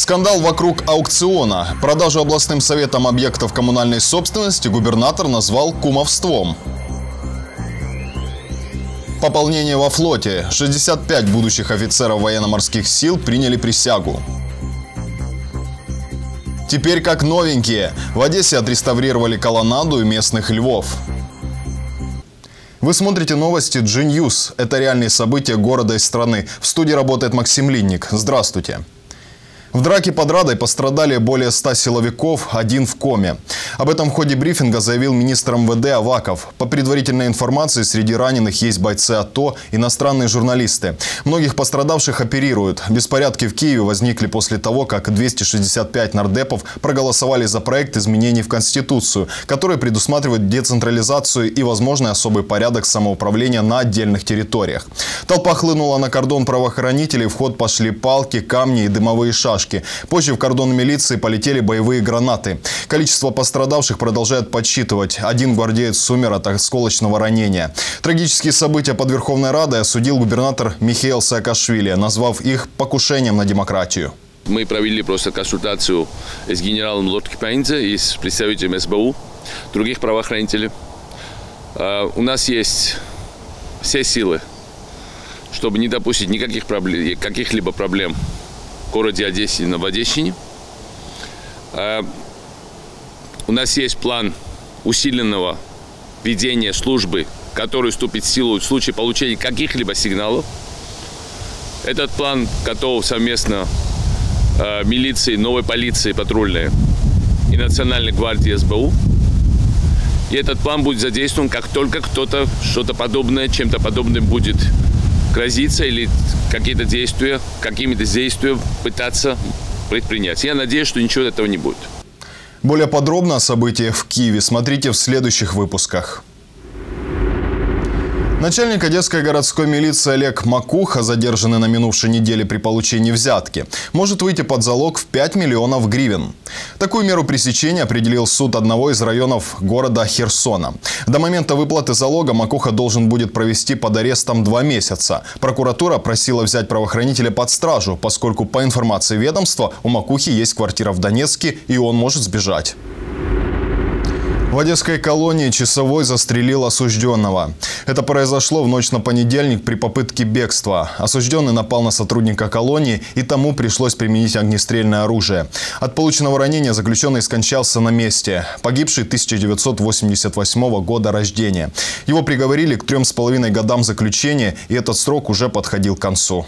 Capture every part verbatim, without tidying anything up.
Скандал вокруг аукциона. Продажу областным советом объектов коммунальной собственности губернатор назвал кумовством. Пополнение во флоте. шестьдесят пять будущих офицеров военно-морских сил приняли присягу. Теперь как новенькие. В Одессе отреставрировали колоннаду и местных львов. Вы смотрите новости джи ньюс. Это реальные события города и страны. В студии работает Максим Линник. Здравствуйте. В драке под Радой пострадали более ста силовиков, один в коме. Об этом в ходе брифинга заявил министр эм вэ дэ Аваков. По предварительной информации, среди раненых есть бойцы АТО, иностранные журналисты. Многих пострадавших оперируют. Беспорядки в Киеве возникли после того, как двести шестьдесят пять нардепов проголосовали за проект изменений в Конституцию, который предусматривает децентрализацию и возможный особый порядок самоуправления на отдельных территориях. Толпа хлынула на кордон правоохранителей, в ход пошли палки, камни и дымовые шашки. Позже в кордон милиции полетели боевые гранаты. Количество пострадавших продолжают подсчитывать. Один гвардеец умер от осколочного ранения. Трагические события под Верховной Радой осудил губернатор Михаил Саакашвили, назвав их покушением на демократию. Мы провели просто консультацию с генералом Лоткипайнце и с представителем эс бэ у, других правоохранителей. У нас есть все силы, чтобы не допустить никаких проблем, каких-либо проблем в городе Одессе, в Одещине. У нас есть план усиленного ведения службы, который вступит в силу в случае получения каких-либо сигналов. Этот план готов совместно милиции, новой полиции патрульной и Национальной гвардии эс бэ у. И этот план будет задействован, как только кто-то что-то подобное, чем-то подобным будет грозиться или какие-то действия, какими-то действиями пытаться предпринять. Я надеюсь, что ничего этого не будет. Более подробно о событиях в Киеве смотрите в следующих выпусках. Начальник одесской городской милиции Олег Макуха, задержанный на минувшей неделе при получении взятки, может выйти под залог в пять миллионов гривен. Такую меру пресечения определил суд одного из районов города Херсона. До момента выплаты залога Макуха должен будет провести под арестом два месяца. Прокуратура просила взять правоохранителя под стражу, поскольку, по информации ведомства, у Макухи есть квартира в Донецке и он может сбежать. В одесской колонии часовой застрелил осужденного. Это произошло в ночь на понедельник при попытке бегства. Осужденный напал на сотрудника колонии, и тому пришлось применить огнестрельное оружие. От полученного ранения заключенный скончался на месте. Погибший тысяча девятьсот восемьдесят восьмого года рождения. Его приговорили к трем с половиной годам заключения, и этот срок уже подходил к концу.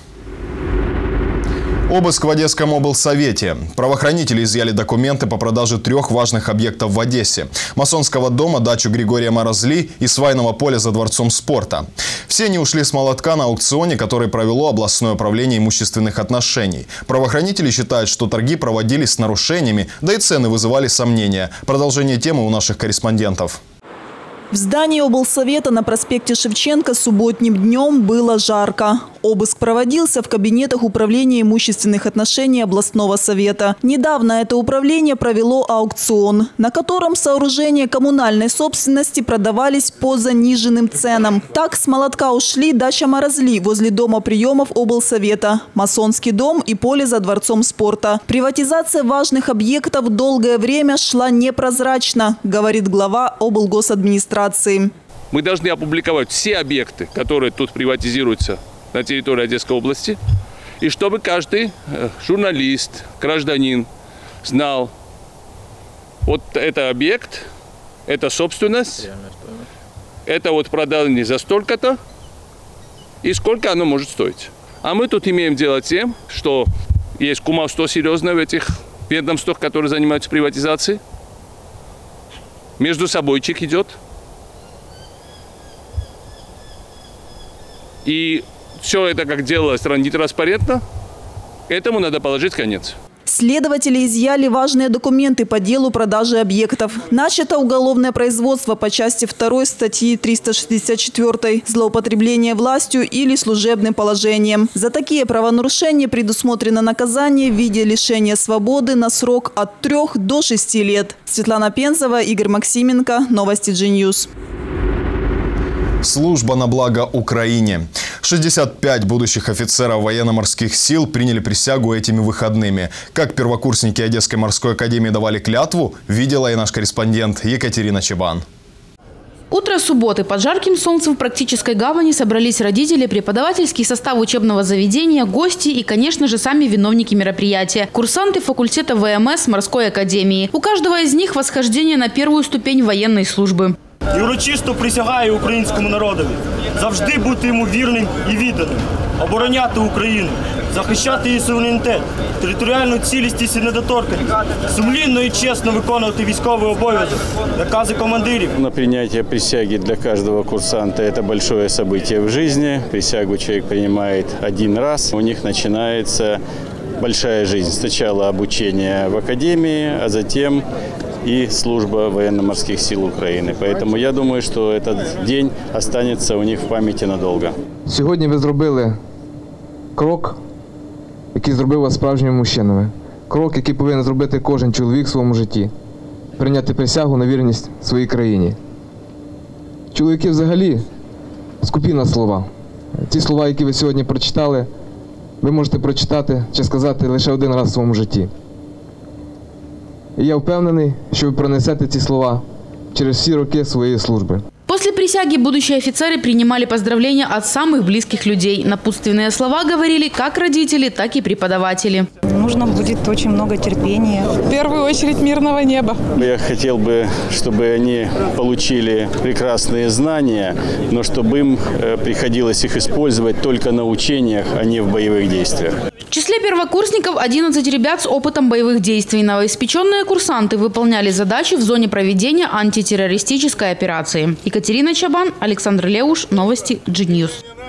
Обыск в Одесском облсовете. Правоохранители изъяли документы по продаже трех важных объектов в Одессе. Масонского дома, дачу Григория Морозли и свайного поля за Дворцом спорта. Все они ушли с молотка на аукционе, который провело областное управление имущественных отношений. Правоохранители считают, что торги проводились с нарушениями, да и цены вызывали сомнения. Продолжение темы у наших корреспондентов. В здании облсовета на проспекте Шевченко субботним днем было жарко. Обыск проводился в кабинетах управления имущественных отношений областного совета. Недавно это управление провело аукцион, на котором сооружения коммунальной собственности продавались по заниженным ценам. Так с молотка ушли дача Морозли возле дома приемов облсовета, Масонский дом и поле за Дворцом спорта. Приватизация важных объектов долгое время шла непрозрачно, говорит глава облгосадминистрации. Мы должны опубликовать все объекты, которые тут приватизируются на территории Одесской области, и чтобы каждый журналист, гражданин знал, вот это объект, это собственность, это вот продано за столько-то, и сколько оно может стоить. А мы тут имеем дело с тем, что есть кумовство серьезное в этих ведомствах, которые занимаются приватизацией. Между собойчик идет. И все это, как делалось нетранспарентно, этому надо положить конец. Следователи изъяли важные документы по делу продажи объектов. Начато уголовное производство по части второй статьи триста шестьдесят четыре «Злоупотребление властью или служебным положением». За такие правонарушения предусмотрено наказание в виде лишения свободы на срок от трёх до шести лет. Светлана Пензова, Игорь Максименко. Новости джи ньюс. Служба на благо Украине. шестьдесят пять будущих офицеров военно-морских сил приняли присягу этими выходными. Как первокурсники Одесской морской академии давали клятву, видела и наш корреспондент Екатерина Чабан. Утро субботы. Под жарким солнцем в практической гавани собрались родители, преподавательский состав учебного заведения, гости и, конечно же, сами виновники мероприятия – курсанты факультета ВМС морской академии. У каждого из них восхождение на первую ступень военной службы. І урочисто присягаю українському народові завжди бути йому вірним і відданим, обороняти Україну, захищати її суверенітет, територіальну цілісність і недоторканність, сумлінно і чесно виконувати військовий обов'язок, накази командирів. На принятие присяги для каждого курсанта – это большое событие в жизни. Присягу человек принимает один раз. У них начинается большая жизнь. Сначала обучение в академии, а затем и служба военно-морских сил Украины. Поэтому я думаю, что этот день останется у них в памяти надолго. Сьогодні ви зробили крок, який зробив вас справжніми мужчинами. Крок, який повинен зробити кожен чоловік в своєму житті. Прийняти присягу на вірність своїй країні. Чоловіки взагалі скупі на слова. Ті слова, які ви сьогодні прочитали, ви можете прочитати чи сказати лише один раз в своєму житті. І я впевнений, що ви пронесете ці слова через всі роки своєї служби. После присяги будущие офицеры принимали поздравления от самых близких людей. Напутственные слова говорили как родители, так и преподаватели. Нужно будет очень много терпения. В первую очередь мирного неба. Я хотел бы, чтобы они получили прекрасные знания, но чтобы им приходилось их использовать только на учениях, а не в боевых действиях. В числе первокурсников одиннадцать ребят с опытом боевых действий. Новоиспеченные курсанты выполняли задачи в зоне проведения антитеррористической операции. Екатерина Чабан, Александр Леуш, новости джи ньюс.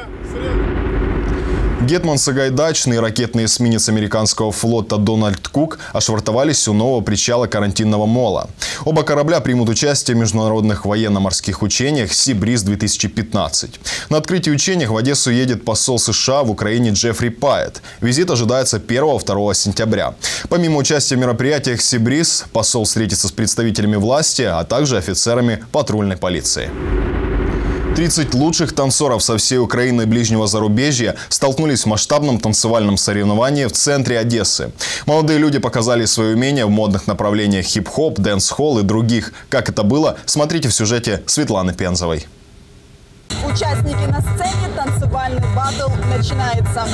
Гетман Сагайдачный и ракетный эсминец американского флота «Дональд Кук» ошвартовались у нового причала карантинного мола. Оба корабля примут участие в международных военно-морских учениях «Си-Бриз-две тысячи пятнадцать». На открытии учений в Одессу едет посол США в Украине Джеффри Пайет. Визит ожидается первого-второго сентября. Помимо участия в мероприятиях «Си-Бриз», посол встретится с представителями власти, а также офицерами патрульной полиции. тридцать лучших танцоров со всей Украины и ближнего зарубежья столкнулись в масштабном танцевальном соревновании в центре Одессы. Молодые люди показали свои умения в модных направлениях хип-хоп, дэнс-холл и других. Как это было, смотрите в сюжете Светланы Пензовой. Участники на сцене, танцевальный баттл начинается.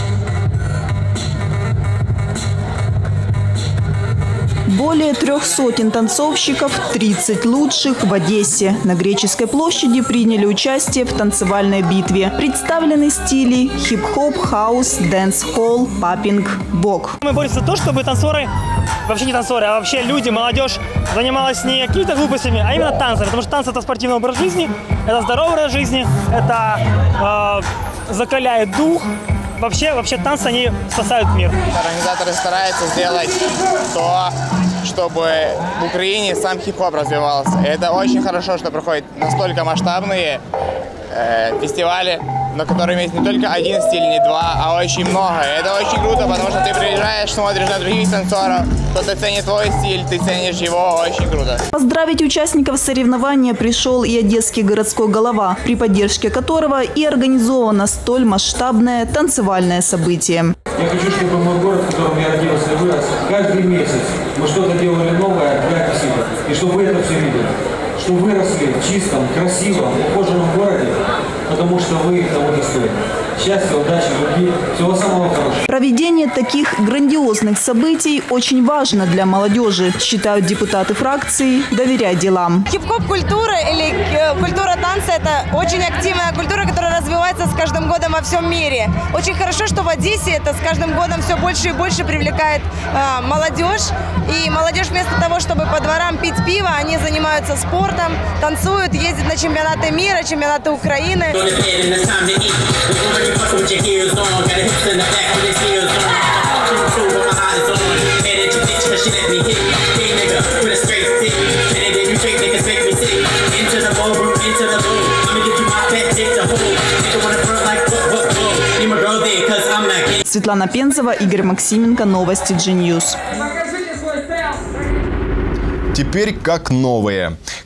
Более трех сотен танцовщиков, тридцать лучших в Одессе. На Греческой площади приняли участие в танцевальной битве. Представлены стили хип-хоп, хаус, дэнс-холл, паппинг, бок. Мы боремся за то, чтобы танцоры, вообще не танцоры, а вообще люди, молодежь занималась не какими-то глупостями, а именно танцами. Потому что танцы – это спортивный образ жизни, это здоровый образ жизни, это э, закаляет дух. Вообще, вообще танцы, они спасают мир. Организаторы стараются сделать то, чтобы в Украине сам хип-хоп развивался. И это очень хорошо, что проходят настолько масштабные э, фестивали, на которых есть не только один стиль, не два, а очень много. И это очень круто, потому что ты приезжаешь, смотришь на других танцоров, кто-то ценит твой стиль, ты ценишь его, очень круто. Поздравить участников соревнования пришел и одесский городской голова, при поддержке которого и организовано столь масштабное танцевальное событие. Я хочу, чтобы мой город, в котором я родился и вырос, каждый месяц мы что-то делали новое для красивых. И чтобы вы это все видели. Что выросли в чистом, красивом, ухоженном городе, потому что вы того достойны. Счастья, удачи, любви, всего самого хорошего. Проведение таких грандиозных событий очень важно для молодежи, считают депутаты фракции «Доверяй делам». Хип-хоп-культура или культура танца – это очень активная культура, которая развивается с каждым годом во всем мире. Очень хорошо, что в Одессе это с каждым годом все больше и больше привлекает э, молодежь. И молодежь вместо того, чтобы по дворам пить пиво, они занимаются спортом, танцуют, ездят на чемпионаты мира, чемпионаты Украины. Светлана Пензова, Игорь Максименко, новости джи ньюс. Теперь как новые.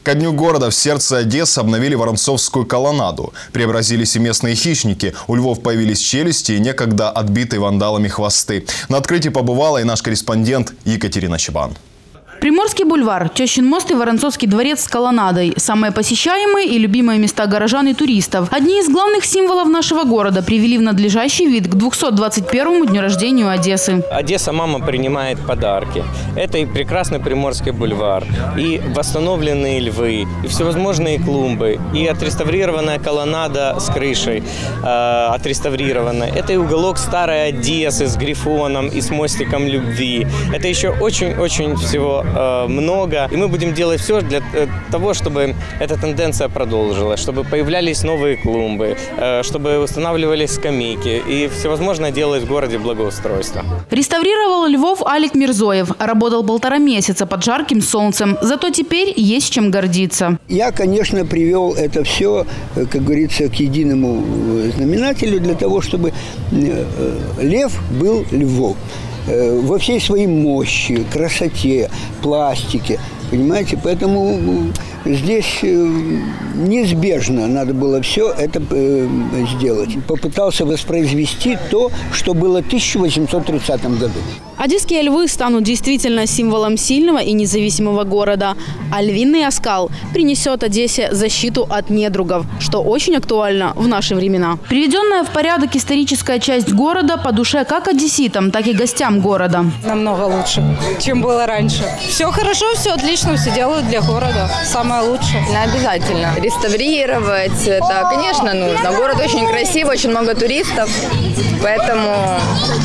Ко дню города в сердце Одессы обновили Воронцовскую колоннаду. Преобразились и местные хищники. У львов появились челюсти и некогда отбитые вандалами хвосты. На открытии побывала и наш корреспондент Екатерина Чабан. Приморский бульвар, Тещин мост и Воронцовский дворец с колоннадой – самые посещаемые и любимые места горожан и туристов. Одни из главных символов нашего города привели в надлежащий вид к двухсот двадцать первому дню рождения Одессы. Одесса мама принимает подарки. Это и прекрасный Приморский бульвар, и восстановленные львы, и всевозможные клумбы, и отреставрированная колоннада с крышей, э, отреставрированная. Это и уголок старой Одессы с грифоном и с мостиком любви. Это еще очень-очень всего много. И мы будем делать все для того, чтобы эта тенденция продолжилась, чтобы появлялись новые клумбы, чтобы устанавливались скамейки и всевозможно делать в городе благоустройство. Реставрировал львов Алик Мирзоев. Работал полтора месяца под жарким солнцем. Зато теперь есть чем гордиться. Я, конечно, привел это все, как говорится, к единому знаменателю для того, чтобы лев был львом. Во всей своей мощи, красоте, пластике, понимаете? Поэтому здесь неизбежно надо было все это сделать. Попытался воспроизвести то, что было в тысяча восемьсот тридцатом году. Одесские львы станут действительно символом сильного и независимого города. А львиный оскал принесет Одессе защиту от недругов, что очень актуально в наши времена. Приведенная в порядок историческая часть города по душе как одесситам, так и гостям города. Намного лучше, чем было раньше. Все хорошо, все отлично, все делают для города. Самое лучшее. Обязательно. Реставрировать, это, конечно, нужно. Город очень красивый, очень много туристов, поэтому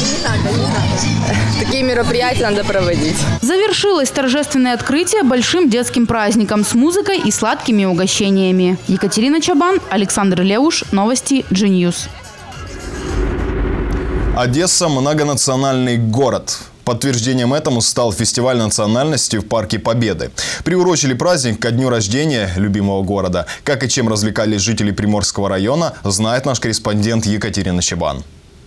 такие мероприятия надо проводить. Завершилось торжественное открытие большим детским праздником с музыкой и сладкими угощениями. Екатерина Чабан, Александр Леуш. Новости джи ньюс. Одесса – многонациональный город. Подтверждением этому стал фестиваль национальности в Парке Победы. Приурочили праздник ко дню рождения любимого города. Как и чем развлекались жители Приморского района, знает наш корреспондент Екатерина Чабан.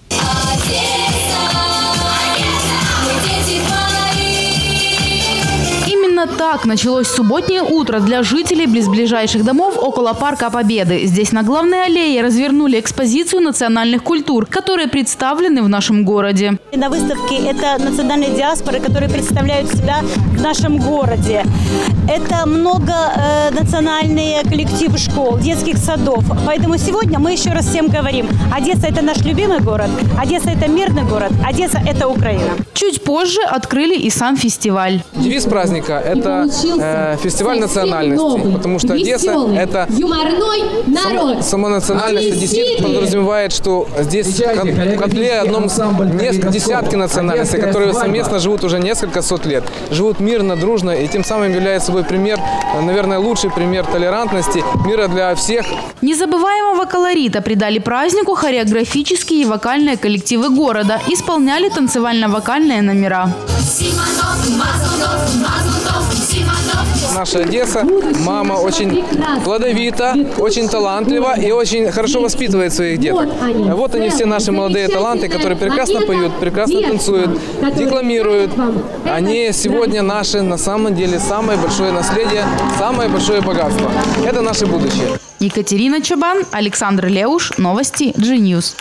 Так началось субботнее утро для жителей близлежащих домов около Парка Победы. Здесь на главной аллее развернули экспозицию национальных культур, которые представлены в нашем городе. На выставке это национальные диаспоры, которые представляют себя в нашем городе. Это многонациональные коллективы школ, детских садов. Поэтому сегодня мы еще раз всем говорим: Одесса – это наш любимый город, Одесса – это мирный город, Одесса – это Украина. Чуть позже открыли и сам фестиваль. Девиз праздника – это э, фестиваль национальности, потому что Одесса – это сам, сама национальность. Действительно подразумевает, что здесь в котле одном несколько десятки национальностей, которые совместно живут уже несколько сот лет, живут мирно, дружно, и тем самым является собой пример, наверное, лучший пример толерантности, мира для всех. Незабываемого колорита придали празднику хореографические и вокальные коллективы города, исполняли танцевально-вокальные номера. Наша Одесса, мама очень плодовита, очень талантлива и очень хорошо воспитывает своих деток. Вот они все наши молодые таланты, которые прекрасно поют, прекрасно танцуют, декламируют. Они сегодня наши, на самом деле, самое большое наследие, самое большое богатство. Это наше будущее. Екатерина Чабан, Александр Леуш. Новости джи ньюс.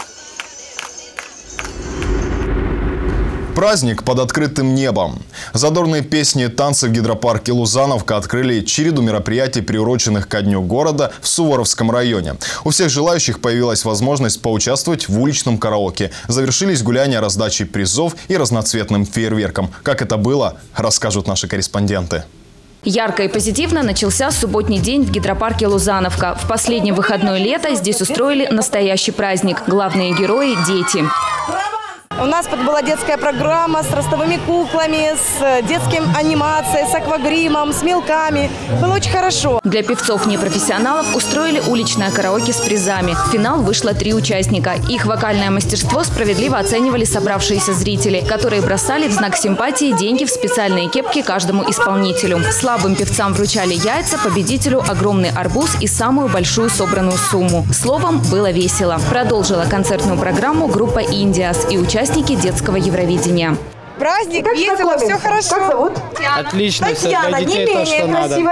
Праздник под открытым небом. Задорные песни и танцы в гидропарке Лузановка открыли череду мероприятий, приуроченных ко дню города в Суворовском районе. У всех желающих появилась возможность поучаствовать в уличном караоке. Завершились гуляния раздачей призов и разноцветным фейерверком. Как это было, расскажут наши корреспонденты. Ярко и позитивно начался субботний день в гидропарке Лузановка. В последний выходной лета здесь устроили настоящий праздник. Главные герои – дети. У нас была детская программа с ростовыми куклами, с детским анимацией, с аквагримом, с мелками. Было очень хорошо. Для певцов-непрофессионалов устроили уличное караоке с призами. В финал вышло три участника. Их вокальное мастерство справедливо оценивали собравшиеся зрители, которые бросали в знак симпатии деньги в специальные кепки каждому исполнителю. Слабым певцам вручали яйца, победителю огромный арбуз и самую большую собранную сумму. Словом, было весело. Продолжила концертную программу группа «Индиас» и участники детского Евровидения. Праздник, весело, все хорошо. Как зовут? Отлично, все для детей то, что надо.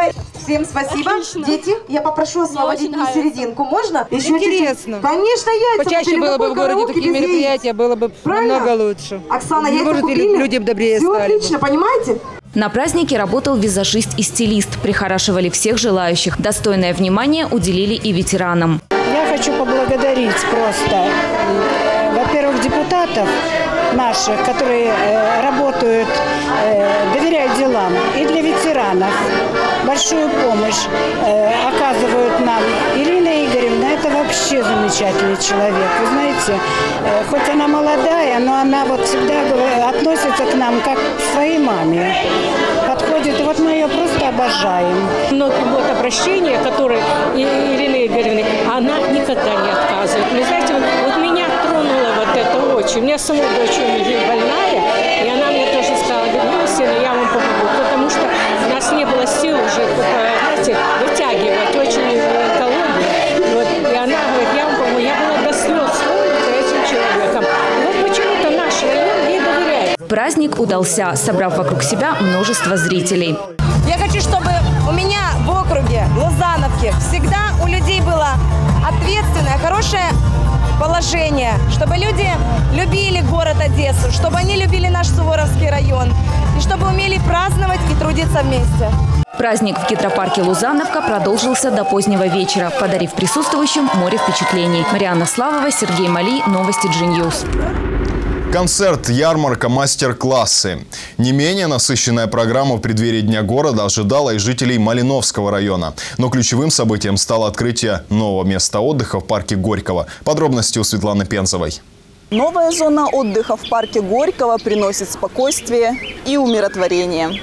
Всем спасибо. Отлично. Дети, я попрошу освободить мне серединку. Можно? Еще интересно. Чуть-чуть. Конечно, яйца. Почаще было бы в городе такие мероприятия, было бы правильно? Намного лучше. Оксана, яйца Может, купили? Людям добрее Все стали. отлично, понимаете? На празднике работал визажист и стилист. Прихорашивали всех желающих. Достойное внимание уделили и ветеранам. Я хочу поблагодарить просто, во-первых, депутатов наших, которые э, работают, э, доверяют делам, и для ветеранов большую помощь э, оказывают нам. Ирина Игоревна – это вообще замечательный человек. Вы знаете, э, хоть она молодая, но она вот всегда относится к нам как к своей маме. Подходит, и вот мы ее просто обожаем. Но вот обращение, которое Ирины Игоревны, она никогда не отказывает. Вы знаете, вот, вот меня тронуло вот это очень. У меня самой дочь больная, и она мне тоже сказала, ну, сына, я вам помогу, потому что у нас не было сил уже, знаете, вытягивать очень экологию. Вот, и она говорит, я вам помогу, я была до слез тронута этим человеком. И вот почему-то наш район ей доверяет. Праздник удался, собрав вокруг себя множество зрителей. Я хочу, чтобы у меня в округе, в Лузановке, всегда у людей было ответственное, хорошее положение, чтобы люди любили город Одессу, чтобы они любили наш Суворовский район, и чтобы умели праздновать и трудиться вместе. Праздник в гидропарке «Лузановка» продолжился до позднего вечера, подарив присутствующим море впечатлений. Марианна Славова, Сергей Мали, новости джи ньюс. Концерт, ярмарка, мастер-классы. Не менее насыщенная программа в преддверии Дня города ожидала и жителей Малиновского района. Но ключевым событием стало открытие нового места отдыха в парке Горького. Подробности у Светланы Пензовой. Новая зона отдыха в парке Горького приносит спокойствие и умиротворение.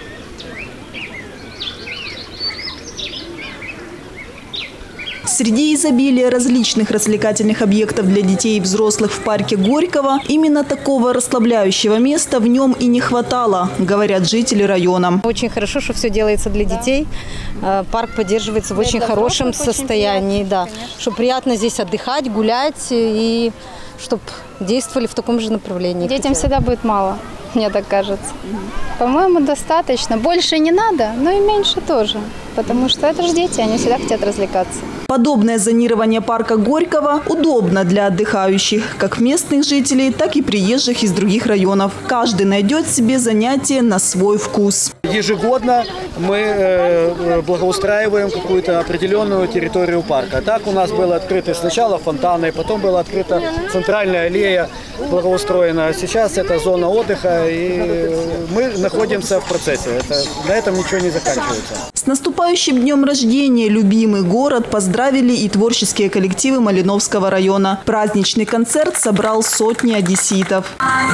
Среди изобилия различных развлекательных объектов для детей и взрослых в парке Горького именно такого расслабляющего места в нем и не хватало, говорят жители района. Очень хорошо, что все делается для детей. Парк поддерживается в очень хорошем состоянии, да, что приятно здесь отдыхать, гулять и чтобы действовали в таком же направлении. Детям всегда будет мало, мне так кажется. По-моему, достаточно. Больше не надо, но и меньше тоже. Потому что это же дети, они всегда хотят развлекаться. Подобное зонирование парка Горького удобно для отдыхающих, как местных жителей, так и приезжих из других районов. Каждый найдет себе занятие на свой вкус. Ежегодно мы благоустраиваем какую-то определенную территорию парка. Так у нас было открыто сначала фонтаны, потом была открыта центральная аллея, благоустроена. Сейчас это зона отдыха, и мы находимся в процессе. Это, на этом ничего не заканчивается. С наступающим днем рождения любимый город поздравили и творческие коллективы Малиновского района. Праздничный концерт собрал сотни одесситов.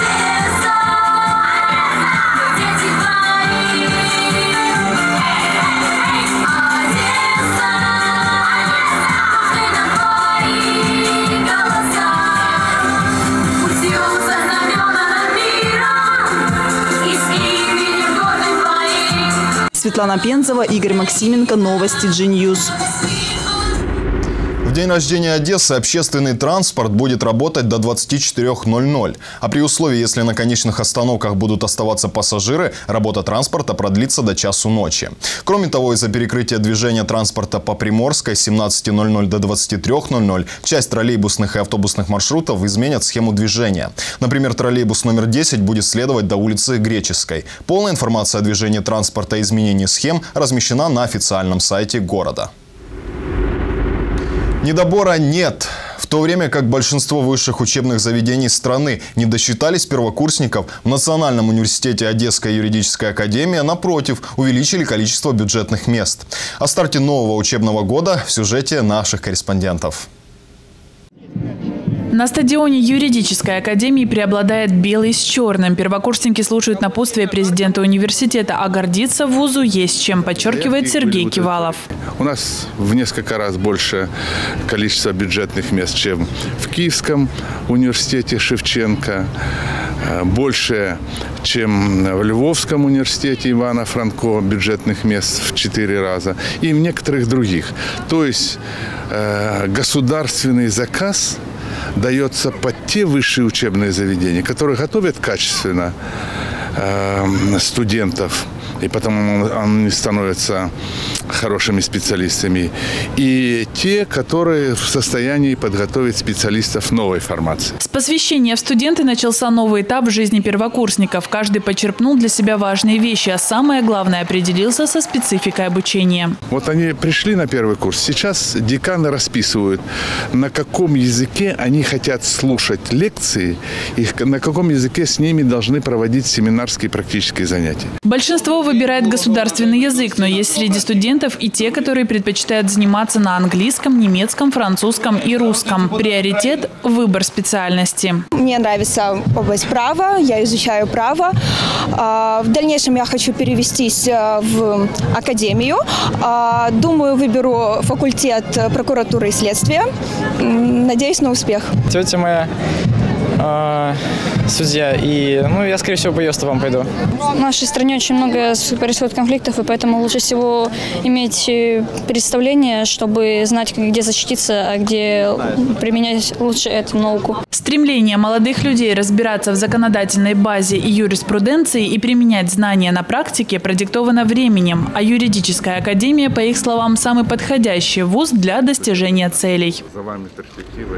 Светлана Пензова, Игорь Максименко, новости джи ньюс. В день рождения Одессы общественный транспорт будет работать до двадцати четырёх ноль-ноль. А при условии, если на конечных остановках будут оставаться пассажиры, работа транспорта продлится до часу ночи. Кроме того, из-за перекрытия движения транспорта по Приморской с семнадцати ноль-ноль до двадцати трёх ноль-ноль часть троллейбусных и автобусных маршрутов изменят схему движения. Например, троллейбус номер десять будет следовать до улицы Греческой. Полная информация о движении транспорта и изменении схем размещена на официальном сайте города. Недобора нет. В то время как большинство высших учебных заведений страны не досчитались первокурсников, в Национальном университете Одесская юридическая академия, напротив, увеличили количество бюджетных мест. О старте нового учебного года в сюжете наших корреспондентов. На стадионе юридической академии преобладает белый с черным. Первокурсники слушают напутствие президента университета, а гордиться вузу есть чем, подчеркивает Сергей Кивалов. У нас в несколько раз больше количество бюджетных мест, чем в Киевском университете Шевченко, больше, чем в Львовском университете Ивана Франко, бюджетных мест в четыре раза, и в некоторых других. То есть э, государственный заказ дается под те высшие учебные заведения, которые готовят качественно э, студентов и потому они становятся хорошими специалистами, и те, которые в состоянии подготовить специалистов новой формации. С посвящения в студенты начался новый этап в жизни первокурсников. Каждый почерпнул для себя важные вещи, а самое главное – определился со спецификой обучения. Вот они пришли на первый курс. Сейчас деканы расписывают, на каком языке они хотят слушать лекции и на каком языке с ними должны проводить семинарские практические занятия. Большинство выбирает государственный язык, но есть среди студентов и те, которые предпочитают заниматься на английском, немецком, французском и русском. Приоритет – выбор специальности. Мне нравится область права, я изучаю право. В дальнейшем я хочу перевестись в академию. Думаю, выберу факультет прокуратуры и следствия. Надеюсь на успех. Тетя моя э, судья, и ну, я, скорее всего, по ее стопам пойду. В нашей стране очень много происходит конфликтов, и поэтому лучше всего иметь представление, чтобы знать, где защититься, а где применять лучше эту науку. Стремление молодых людей разбираться в законодательной базе и юриспруденции и применять знания на практике продиктовано временем, а юридическая академия, по их словам, самый подходящий вуз для достижения целей. За вами перспективы.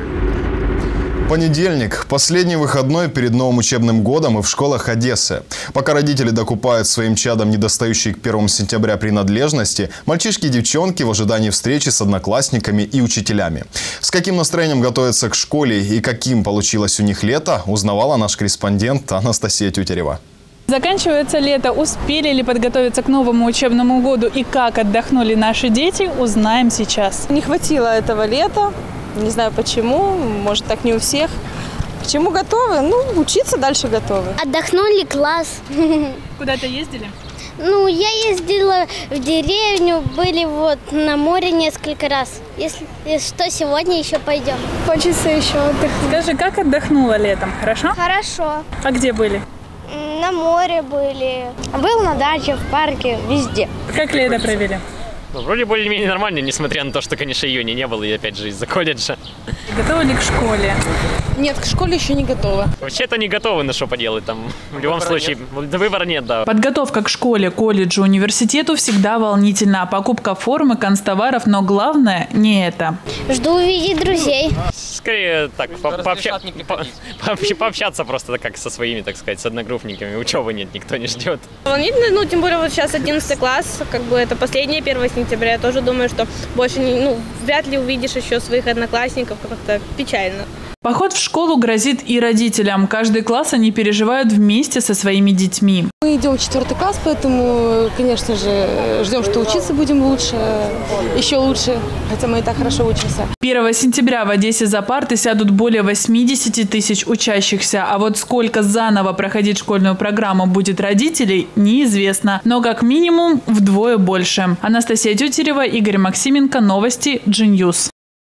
Понедельник. Последний выходной перед новым учебным годом и в школах Одессы. Пока родители докупают своим чадам недостающие к первому сентября принадлежности, мальчишки и девчонки в ожидании встречи с одноклассниками и учителями. С каким настроением готовятся к школе и каким получилось у них лето, узнавала наш корреспондент Анастасия Тютерева. Заканчивается лето. Успели ли подготовиться к новому учебному году и как отдохнули наши дети, узнаем сейчас. Не хватило этого лета. Не знаю почему, может так не у всех. К чему готовы? Ну, учиться дальше готовы. Отдохнули, класс. Куда-то ездили? Ну, я ездила в деревню, были вот на море несколько раз. Если, если что, сегодня еще пойдем. Хочется еще отдохнуть. Скажи, как отдохнула летом? Хорошо? Хорошо. А где были? На море были. Был на даче, в парке, везде. Как лето провели? Ну, вроде более-менее нормально, несмотря на то, что, конечно, июня не было, и опять же из-за колледжа. Готовы ли к школе? Нет, к школе еще не готовы. Вообще-то не готовы, на что поделать там. В любом выбора случае, нет. Выбора нет, да. Подготовка к школе, колледжу, университету всегда волнительна. Покупка формы, канцтоваров, но главное не это. Жду увидеть друзей. Скорее так, по пообща по по пообщаться просто как со своими, так сказать, с одногруппниками. Учебы нет, никто не ждет. Волнительно, ну, тем более вот сейчас одиннадцатый класс, как бы это последнее первое сентября. Я тоже думаю, что больше, не, ну, вряд ли увидишь еще своих одноклассников, как-то печально. Поход в школу грозит и родителям. Каждый класс они переживают вместе со своими детьми. Мы идем в четвертый класс, поэтому, конечно же, ждем, что учиться будем лучше, еще лучше, хотя мы и так хорошо учимся. первого сентября в Одессе за парты сядут более восьмидесяти тысяч учащихся. А вот сколько заново проходить школьную программу будет родителей, неизвестно. Но как минимум вдвое больше. Анастасия Тютерева, Игорь Максименко. Новости джи ньюс.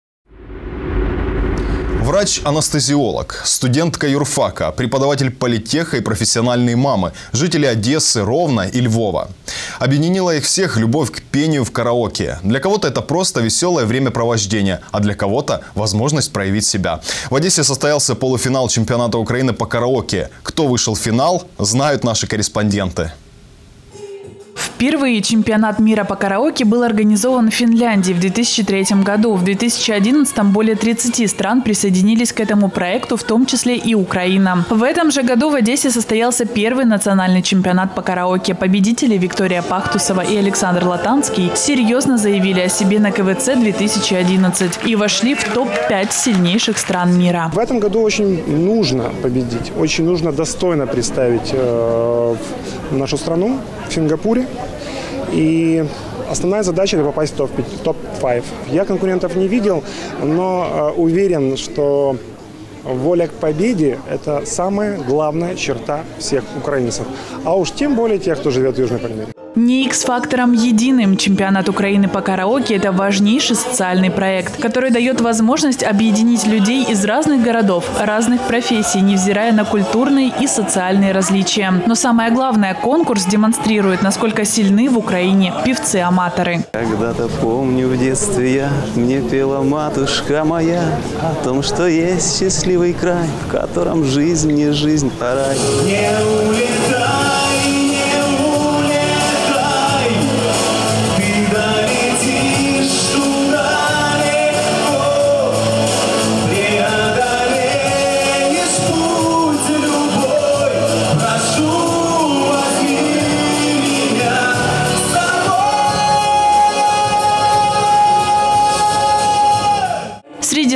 Врач-анестезиолог, студентка юрфака, преподаватель политеха и профессиональные мамы, жители Одессы, Ровно и Львова. Объединила их всех любовь к пению в караоке. Для кого-то это просто веселое времяпровождение, а для кого-то возможность проявить себя. В Одессе состоялся полуфинал чемпионата Украины по караоке. Кто вышел в финал, знают наши корреспонденты. Впервые чемпионат мира по караоке был организован в Финляндии в две тысячи третьем году. В две тысячи одиннадцатом более тридцати стран присоединились к этому проекту, в том числе и Украина. В этом же году в Одессе состоялся первый национальный чемпионат по караоке. Победители Виктория Пахтусова и Александр Латанский серьезно заявили о себе на ка вэ цэ две тысячи одиннадцать и вошли в топ пять сильнейших стран мира. В этом году очень нужно победить, очень нужно достойно представить э, нашу страну в Сингапуре. И основная задача – это попасть в топ пять. Я конкурентов не видел, но э, уверен, что воля к победе – это самая главная черта всех украинцев. А уж тем более тех, кто живет в Южной Пальмире. Не X-фактором единым. Чемпионат Украины по караоке – это важнейший социальный проект, который дает возможность объединить людей из разных городов, разных профессий, невзирая на культурные и социальные различия. Но самое главное, конкурс демонстрирует, насколько сильны в Украине певцы-аматоры. Когда-то помню в детстве я, мне пела матушка моя о том, что есть счастливый край, в котором жизнь не жизнь, а рай. Не улетай, не улетай.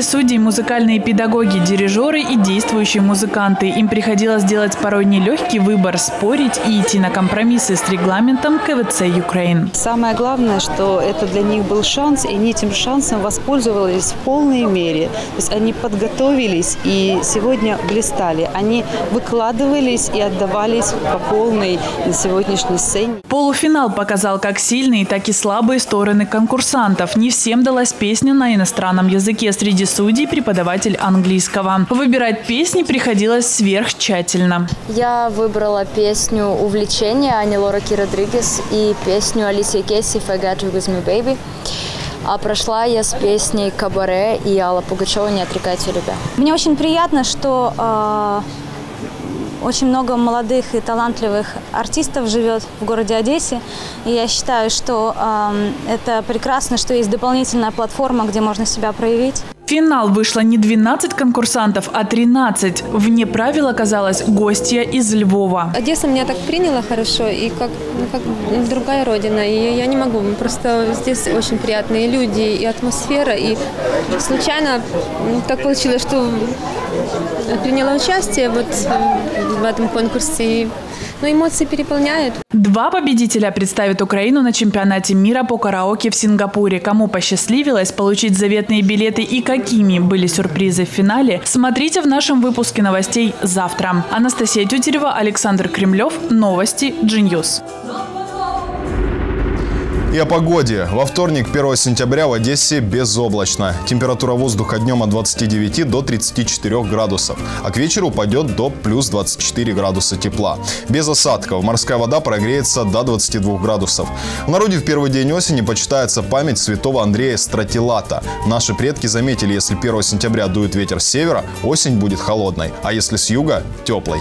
судей – музыкальные педагоги, дирижеры и действующие музыканты. Им приходилось делать порой нелегкий выбор – спорить и идти на компромиссы с регламентом ка вэ цэ Ukraine. Самое главное, что это для них был шанс, и они этим шансом воспользовались в полной мере. То есть они подготовились и сегодня блистали. Они выкладывались и отдавались по полной на сегодняшней сцене. Полуфинал показал как сильные, так и слабые стороны конкурсантов. Не всем далась песня на иностранном языке. Среди судей преподаватель английского. Выбирать песни приходилось сверхтщательно. Я выбрала песню «Увлечение» Ани Лораки Родригес и песню Алисии Кейс «If I Got You With Me, Baby». А прошла я с песней «Кабаре» и Алла Пугачева «Не отрекайте, любя». Мне очень приятно, что э, очень много молодых и талантливых артистов живет в городе Одессе. И я считаю, что э, это прекрасно, что есть дополнительная платформа, где можно себя проявить. В финал вышло не двенадцать конкурсантов, а тринадцать. Вне правил оказалась гостья из Львова. Одесса меня так приняла хорошо, и как, ну, как другая родина. И я не могу, просто здесь очень приятные люди и атмосфера. И случайно так получилось, что приняла участие вот в этом конкурсе. И, ну, эмоции переполняют. Два победителя представят Украину на чемпионате мира по караоке в Сингапуре. Кому посчастливилось получить заветные билеты и какими были сюрпризы в финале, смотрите в нашем выпуске новостей завтра. Анастасия Тютерева, Александр Кремлев. Новости джи ньюс. И о погоде. Во вторник, первого сентября, в Одессе безоблачно. Температура воздуха днем от двадцати девяти до тридцати четырёх градусов, а к вечеру упадет до плюс двадцати четырёх градуса тепла. Без осадков. Морская вода прогреется до двадцати двух градусов. В народе в первый день осени почитается память святого Андрея Стратилата. Наши предки заметили, если первого сентября дует ветер с севера, осень будет холодной, а если с юга – теплой.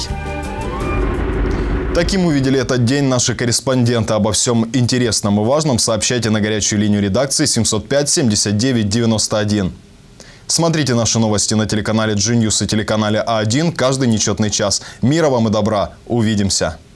Таким увидели этот день наши корреспонденты. Обо всем интересном и важном сообщайте на горячую линию редакции семьсот пять семьдесят девять девяносто один. Смотрите наши новости на телеканале джи ньюс и телеканале а один каждый нечетный час. Мира вам и добра. Увидимся.